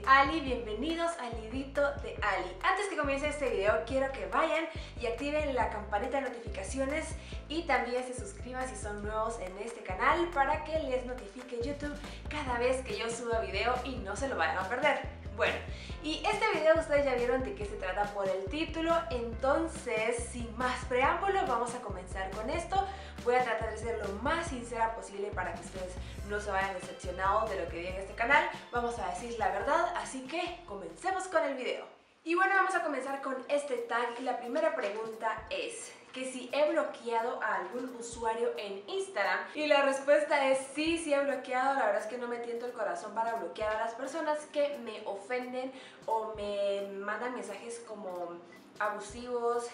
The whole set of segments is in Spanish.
Ali, bienvenidos al Nidito de Ali. Antes que comience este video quiero que vayan y activen la campanita de notificaciones y también se suscriban si son nuevos en este canal para que les notifique YouTube cada vez que yo suba video y no se lo vayan a perder. Bueno, y este video ustedes ya vieron de qué se trata por el título, entonces sin más preámbulo vamos a comenzar con esto. Voy a tratar de ser lo más sincera posible para que ustedes no se vayan decepcionados de lo que vi en este canal. Vamos a decir la verdad, así que comencemos con el video. Y bueno, vamos a comenzar con este tag y la primera pregunta es que si he bloqueado a algún usuario en Instagram, y la respuesta es sí, sí he bloqueado. La verdad es que no me tiento el corazón para bloquear a las personas que me ofenden o me mandan mensajes como abusivos,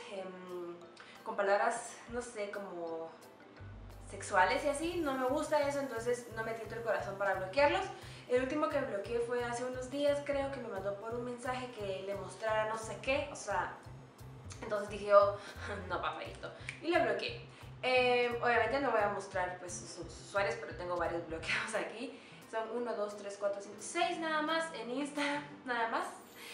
con palabras, no sé, como sexuales y así. No me gusta eso, entonces no me tiento el corazón para bloquearlos. El último que bloqueé fue hace unos días, creo que me mandó por un mensaje que le mostrara no sé qué, o sea, entonces dije yo, no papayito, y le bloqueé. Obviamente no voy a mostrar pues sus usuarios, pero tengo varios bloqueados aquí. Son 1, 2, 3, 4, 5, 6 nada más en Instagram, nada más.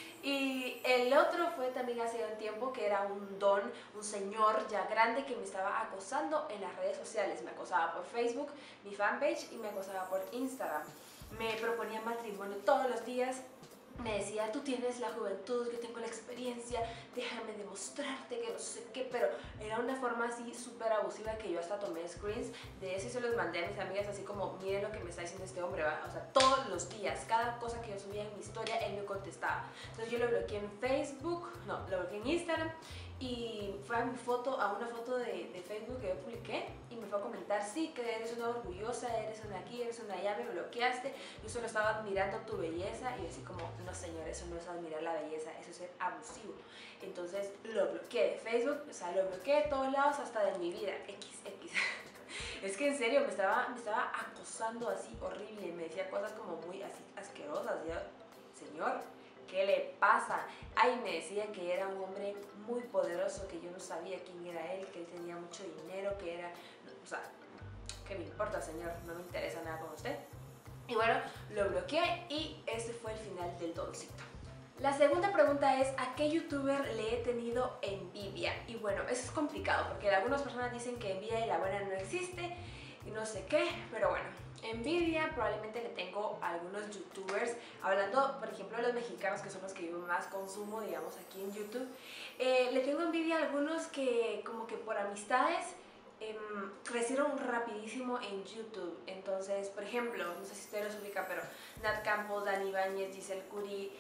Y el otro fue también hace un tiempo, que era un señor ya grande que me estaba acosando en las redes sociales. Me acosaba por Facebook, mi fanpage, y me acosaba por Instagram. Me proponía matrimonio todos los días. Me decía, tú tienes la juventud, yo tengo la experiencia, déjame demostrarte que no sé qué, pero era una forma así súper abusiva que yo hasta tomé screens de eso y se los mandé a mis amigas así como, miren lo que me está diciendo este hombre, ¿va? O sea, todos los días, cada cosa que yo subía en mi historia, él me contestaba. Entonces yo lo bloqueé en Facebook, no, lo bloqueé en Instagram, y fue a una foto de Facebook que yo publiqué y me fue a comentar, sí, que eres una orgullosa, eres una aquí, eres una allá, me bloqueaste, yo solo estaba admirando tu belleza. Y yo así como, no señor, eso no es admirar la belleza, eso es ser abusivo. Entonces lo bloqueé de Facebook, o sea, lo bloqueé de todos lados, hasta de mi vida, XX. Es que en serio, me estaba acosando así horrible, me decía cosas como muy así asquerosas. Yo, señor, ¿qué le pasa? Ay, me decía que era un hombre muy poderoso, que yo no sabía quién era él, que él tenía mucho dinero, que era... O sea, ¿qué me importa, señor? No me interesa nada con usted. Y bueno, lo bloqueé y ese fue el final del doncito. La segunda pregunta es, ¿a qué youtuber le he tenido envidia? Y bueno, eso es complicado porque algunas personas dicen que envidia de la buena no existe y no sé qué, pero bueno, envidia probablemente le tengo a algunos youtubers, hablando por ejemplo de los mexicanos, que son los que yo más consumo, digamos, aquí en YouTube. Le tengo envidia a algunos que como que por amistades crecieron rapidísimo en YouTube. Entonces, por ejemplo, no sé si ustedes los ubican, pero Nat Campos, Dani Ibáñez, Giselle Curi,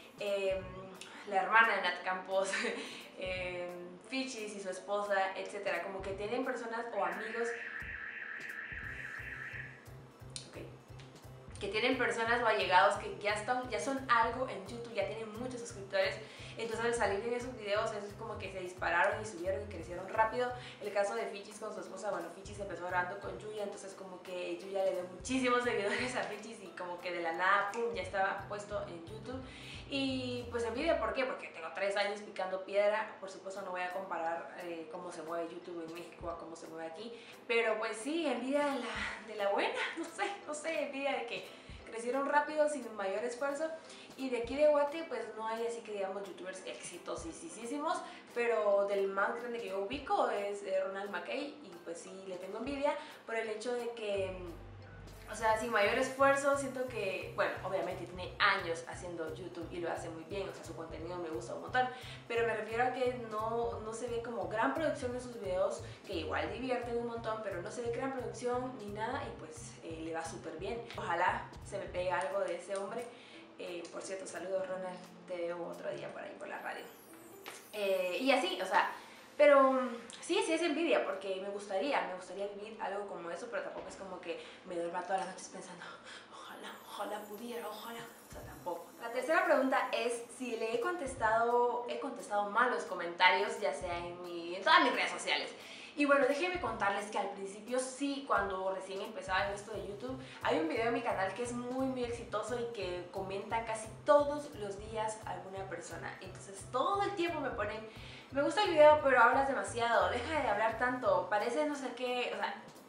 la hermana de Nat Campos, Fichis y su esposa, etcétera. Como que tienen personas o amigos que tienen personas o allegados que ya son algo en YouTube, ya tienen muchos suscriptores. Entonces al salir en esos videos es como que se dispararon y subieron y crecieron rápido. El caso de Fichis con su esposa, bueno, Fichis empezó grabando con Yuya, entonces como que Yuya le dio muchísimos seguidores a Fichis y como que de la nada, pum, ya estaba puesto en YouTube. Y pues envidia, ¿por qué? Porque tengo 3 años picando piedra. Por supuesto no voy a comparar cómo se mueve YouTube en México a cómo se mueve aquí, pero pues sí, envidia de la buena, no sé, envidia de que crecieron rápido sin mayor esfuerzo. Y de aquí de Guate pues no hay así que digamos youtubers exitosísimos, pero del más grande que yo ubico es Ronald McKay, y pues sí le tengo envidia por el hecho de que, o sea, sin mayor esfuerzo, siento que, bueno, obviamente tiene años haciendo YouTube y lo hace muy bien, o sea, su contenido me gusta un montón, pero me refiero a que no se ve como gran producción en sus videos, que igual divierten un montón, pero no se ve gran producción ni nada, y pues le va súper bien. Ojalá se me pegue algo de ese hombre. Por cierto, saludos Ronald, te veo otro día por ahí por la radio. Y así, o sea, pero sí es envidia, porque me gustaría vivir algo como eso, pero tampoco es como que me duerma todas las noches pensando, ojalá pudiera, ojalá, o sea, tampoco. La tercera pregunta es si le he contestado mal los comentarios, ya sea en todas mis redes sociales. Y bueno, déjenme contarles que al principio sí, cuando recién empezaba en esto de YouTube, hay un video en mi canal que es muy exitoso y que comenta casi todos los días alguna persona. Entonces todo el tiempo me ponen, me gusta el video pero hablas demasiado, deja de hablar tanto, parece no sé qué, o sea,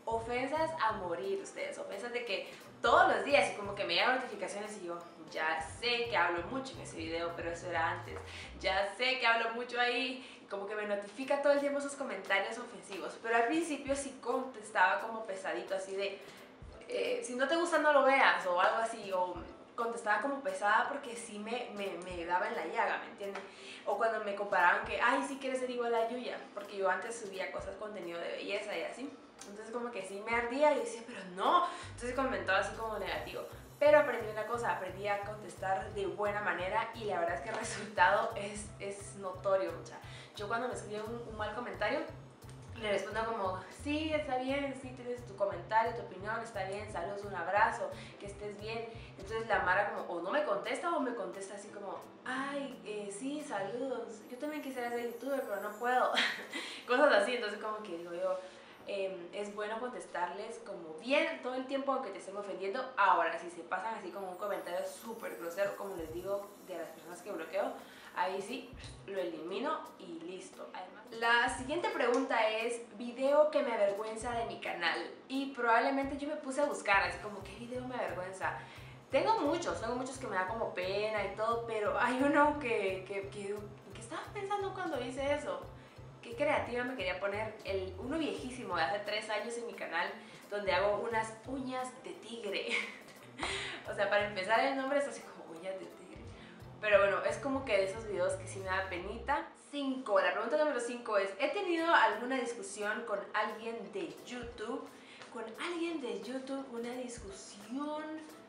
ofensas a morir ustedes, ofensas de que todos los días y como que me llegan notificaciones y yo, ya sé que hablo mucho en ese video, pero eso era antes, ya sé que hablo mucho ahí, y como que me notifica todo el tiempo esos comentarios ofensivos, pero al principio sí contestaba como pesadito, así de, si no te gusta no lo veas, o algo así, o contestaba como pesada porque sí me daba en la llaga, ¿me entienden? O cuando me comparaban que, ay, sí quieres ser igual a Yuya, porque yo antes subía cosas, contenido de belleza y así, entonces como que sí me ardía y decía, pero no, entonces comentaba así como negativo. Pero aprendí una cosa, aprendí a contestar de buena manera y la verdad es que el resultado es notorio. O sea, yo cuando me escriben un mal comentario, le respondo como, sí, está bien, sí, tienes tu comentario, tu opinión, está bien, saludos, un abrazo, que estés bien. Entonces la Mara como, o no me contesta o me contesta así como, ay, sí, saludos, yo también quisiera ser youtuber, pero no puedo. Cosas así, entonces como que digo yo, es bueno contestarles como bien todo el tiempo aunque te estén ofendiendo. Ahora, si se pasan así como un comentario súper grosero, como les digo, de las personas que bloqueo, ahí sí, lo elimino y listo. Además, la siguiente pregunta es, video que me avergüenza de mi canal. Y probablemente yo me puse a buscar, así como, ¿qué video me avergüenza? Tengo muchos que me da como pena y todo, pero hay uno que estaba pensando cuando hice eso. Qué creativa me quería poner, uno viejísimo de hace 3 años en mi canal, donde hago unas uñas de tigre. O sea, para empezar el nombre es así como uñas de tigre. Pero bueno, es como que de esos videos que sí me da penita. 5. La pregunta número 5 es, ¿he tenido alguna discusión con alguien de YouTube? Con alguien de YouTube, una discusión...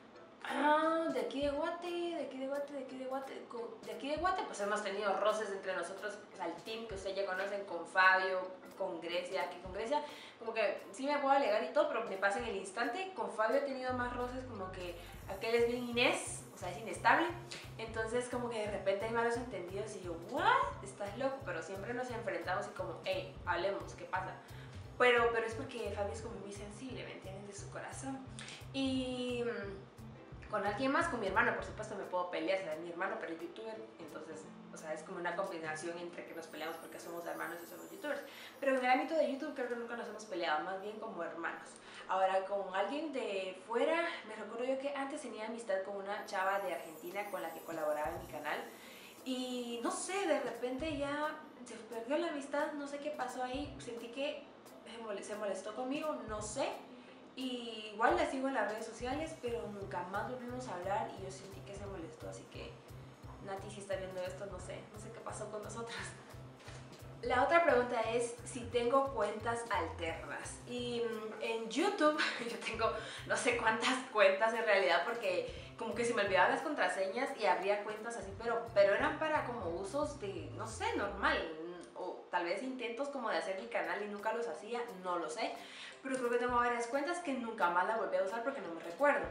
de aquí de Guate, de aquí de Guate, de aquí de Guate, de aquí de Guate, pues hemos tenido roces entre nosotros, o sea, el team que ustedes ya conocen, con Fabio, con Grecia, que con Grecia, como que sí me puedo alegar y todo, pero me pasa en el instante. Con Fabio he tenido más roces, como que aquel es bien Inés, o sea, es inestable, entonces como que de repente hay malos entendidos y yo, ¿what? Estás loco, pero siempre nos enfrentamos y como, hey, hablemos, ¿qué pasa? Pero es porque Fabio es como muy sensible, ¿me entienden? De su corazón. Y... con alguien más, con mi hermano, por supuesto me puedo pelear, o sea, es mi hermano pero es youtuber, entonces, o sea, es como una combinación entre que nos peleamos porque somos hermanos y somos youtubers, pero en el ámbito de YouTube creo que nunca nos hemos peleado, más bien como hermanos. Ahora, con alguien de fuera, me recuerdo yo que antes tenía amistad con una chava de Argentina con la que colaboraba en mi canal, y no sé, de repente ya se perdió la amistad, no sé qué pasó ahí, sentí que se molestó conmigo, no sé. Y igual la sigo en las redes sociales, pero nunca más volvimos a hablar y yo sentí que se molestó, así que Nati, si está viendo esto, no sé qué pasó con nosotras. La otra pregunta es si tengo cuentas alternas. Y en YouTube yo tengo no sé cuántas cuentas en realidad, porque como que se me olvidaban las contraseñas y abría cuentas así, pero eran para como usos de, no sé, normal, o tal vez intentos como de hacer mi canal y nunca los hacía, no lo sé, pero creo que tengo varias cuentas que nunca más la volví a usar porque no me recuerdo.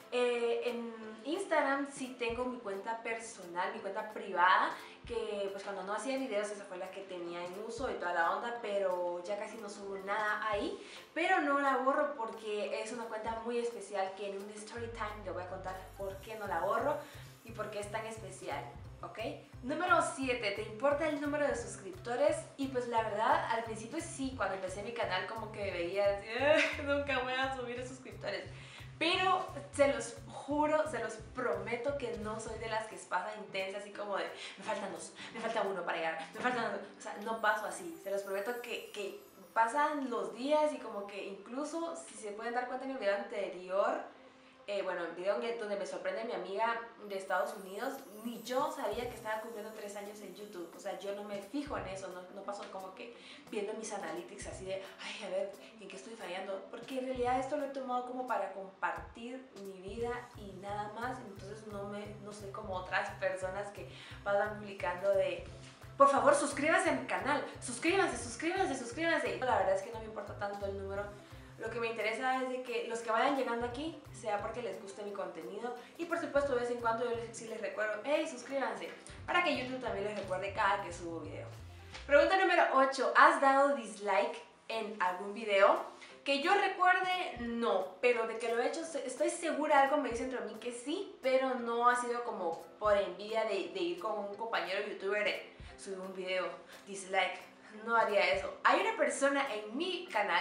En Instagram sí tengo mi cuenta personal, mi cuenta privada, que pues cuando no hacía videos esa fue la que tenía en uso y toda la onda, pero ya casi no subo nada ahí, pero no la borro porque es una cuenta muy especial que en un story time le voy a contar por qué no la borro y por qué es tan especial. ¿Ok? Número 7, ¿te importa el número de suscriptores? Y pues la verdad, al principio sí, cuando empecé mi canal como que veía así, nunca voy a subir suscriptores. Pero se los juro, se los prometo que no soy de las que pasa intensa, así como de, me faltan 2, me falta 1 para llegar, me faltan 2, o sea, no paso así. Se los prometo que pasan los días y como que incluso, si se pueden dar cuenta en el video anterior, bueno, el video donde me sorprende mi amiga de Estados Unidos, ni yo sabía que estaba cumpliendo 3 años en YouTube. O sea, yo no me fijo en eso, no paso como que viendo mis analytics así de, ay, a ver, ¿en qué estoy fallando? Porque en realidad esto lo he tomado como para compartir mi vida y nada más. Entonces no soy como otras personas que pasan publicando de, por favor, suscríbase a mi canal, suscríbanse, suscríbanse, suscríbanse. La verdad es que no me importa tanto el número. Lo que me interesa es de que los que vayan llegando aquí sea porque les guste mi contenido y por supuesto de vez en cuando yo sí les recuerdo, hey, suscríbanse, para que YouTube también les recuerde cada que subo video. Pregunta número 8, ¿has dado dislike en algún video? Que yo recuerde, no, pero de que lo he hecho, estoy segura, algo me dice entre mí que sí, pero no ha sido como por envidia de ir con un compañero youtuber de subir un video, dislike, no haría eso. Hay una persona en mi canal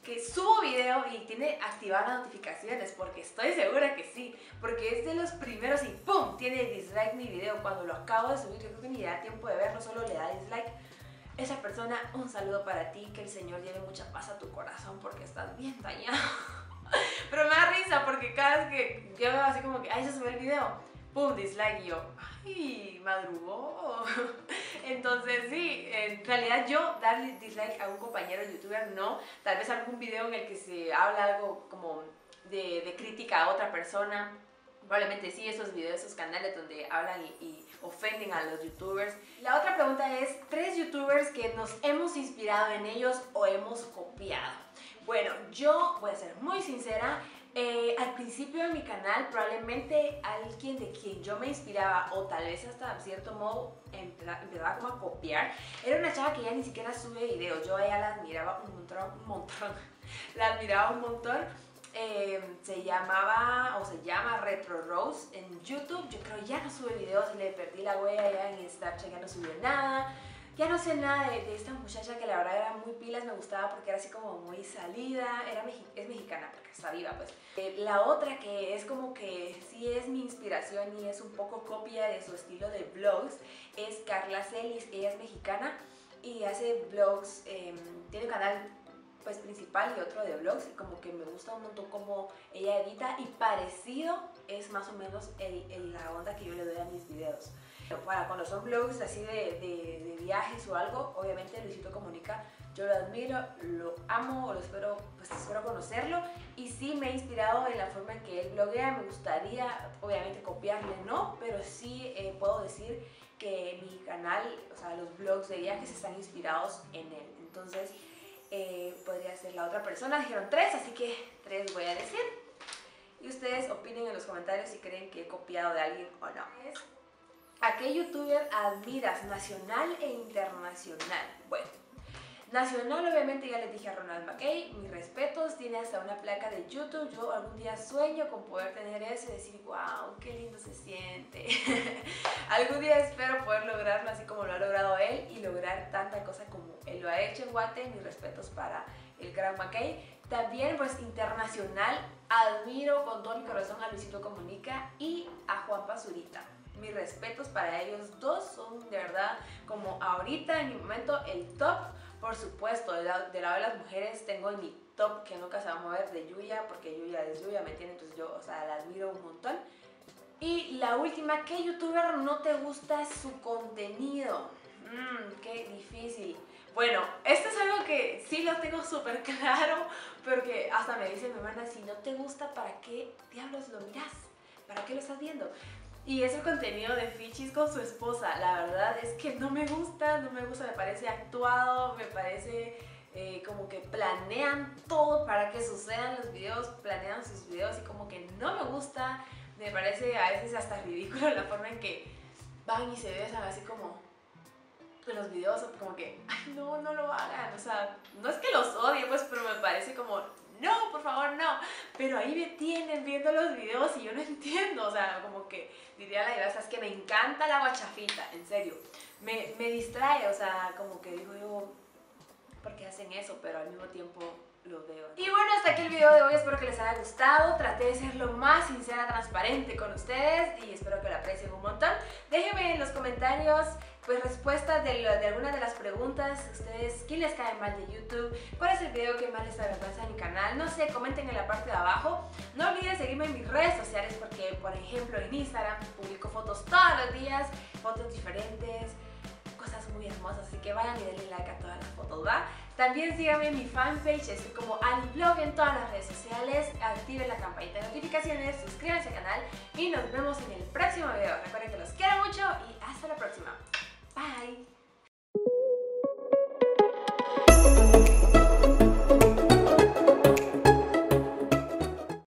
que subo video y tiene activadas las notificaciones, porque estoy segura que sí, porque es de los primeros y ¡pum! Tiene dislike mi video cuando lo acabo de subir. Yo creo que ni da tiempo de verlo, solo le da dislike. Esa persona, un saludo para ti, que el Señor lleve mucha paz a tu corazón porque estás bien dañado. Pero me da risa porque cada vez que yo veo así como que, ay, se sube el video, pum, dislike, y yo, ay, madrugó. Entonces sí, en realidad yo darle dislike a un compañero youtuber no, tal vez algún video en el que se habla algo como de crítica a otra persona, probablemente sí, esos videos, esos canales donde hablan y ofenden a los youtubers. La otra pregunta es, 3 youtubers que nos hemos inspirado en ellos o hemos copiado. Bueno, yo voy a ser muy sincera, al principio de mi canal probablemente alguien de quien yo me inspiraba o tal vez hasta en cierto modo empezaba como a copiar, era una chava que ya ni siquiera sube videos. Yo a ella la admiraba un montón, la admiraba un montón. Se llamaba o se llama Retro Rose en YouTube. Yo creo ya no sube videos, le perdí la huella, ya en Snapchat ya no subió nada. Ya no sé nada de esta muchacha que la verdad era muy pilas, me gustaba porque era así como muy salida, es mexicana porque está viva pues. La otra que es como que sí es mi inspiración y es un poco copia de su estilo de vlogs es Carla Celis. Ella es mexicana y hace vlogs, tiene un canal pues principal y otro de vlogs, y como que me gusta un montón cómo ella edita y parecido es más o menos la onda que yo le doy a mis videos. Bueno, cuando son vlogs así de viajes o algo, obviamente Luisito Comunica, yo lo admiro, lo amo, espero conocerlo, y sí me he inspirado en la forma en que él bloguea. Me gustaría obviamente copiarle, no, pero sí puedo decir que mi canal, o sea, los vlogs de viajes están inspirados en él. Entonces podría ser la otra persona. Dijeron 3, así que 3 voy a decir. Y ustedes opinen en los comentarios si creen que he copiado de alguien o no. ¿A qué youtuber admiras, nacional e internacional? Bueno, nacional obviamente ya les dije a Ronald McKay, mis respetos, tiene hasta una placa de YouTube. Yo algún día sueño con poder tener eso y decir, wow, qué lindo se siente. Algún día espero poder lograrlo así como lo ha logrado él y lograr tanta cosa como él lo ha hecho en Guate. Mis respetos para el gran McKay. También pues internacional, admiro con todo mi corazón a Luisito Comunica y a Juan Pazurita. Mis respetos para ellos dos, son de verdad como ahorita en mi momento el top. Por supuesto, del lado de las mujeres tengo en mi top que nunca se va a mover de Yuya, porque Yuya es Yuya, ¿me entienden? Entonces yo, o sea, la admiro un montón. Y la última, ¿qué youtuber no te gusta su contenido? Qué difícil. Bueno, esto es algo que sí lo tengo súper claro, porque hasta me dice mi hermana, si no te gusta, ¿para qué diablos lo miras? ¿Para qué lo estás viendo? Y es el contenido de Fichis con su esposa. La verdad es que no me gusta, me parece actuado, me parece como que planean todo para que sucedan los videos, planean sus videos y como que no me gusta. Me parece a veces hasta ridículo la forma en que van y se besan así como en los videos, como que, ay no, no lo hagan. O sea, no es que los odie pues, pero me parece como, no, por favor, no. Pero ahí me tienen viendo los videos y yo no entiendo, o sea, como que diría la idea, o sea, es que me encanta la guachafita, en serio. Me distrae, o sea, como que digo yo, ¿por qué hacen eso? Pero al mismo tiempo lo veo. Y bueno, hasta aquí el video de hoy, espero que les haya gustado. Traté de ser lo más sincera, transparente con ustedes y espero que lo aprecien un montón. Déjenme en los comentarios pues respuestas de algunas de las preguntas. Ustedes, ¿quién les cae mal de YouTube? ¿Cuál es el video que más les avergüenza en mi canal? No sé, comenten en la parte de abajo. No olviden seguirme en mis redes sociales porque, por ejemplo, en Instagram publico fotos todos los días, fotos diferentes, cosas muy hermosas, así que vayan y denle like a todas las fotos, ¿va? También síganme en mi fanpage, estoy como AliVlog en todas las redes sociales, activen la campanita de notificaciones, suscríbanse al canal y nos vemos en el próximo video. Recuerden que los quiero mucho y hasta la próxima.